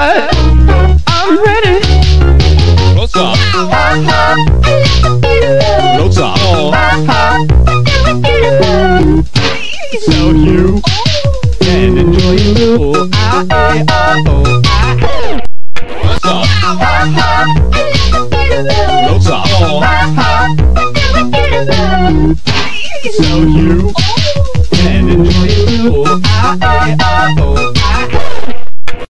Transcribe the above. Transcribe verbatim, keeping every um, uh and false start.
but I'm ready. What's up? What's up? So you can enjoy your little I A R O I. What's up? What's up? So you can enjoy your little I A R O I.